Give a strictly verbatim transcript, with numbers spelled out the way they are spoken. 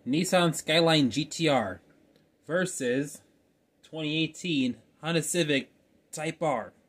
Nissan Skyline G T R versus twenty eighteen Honda Civic Type R.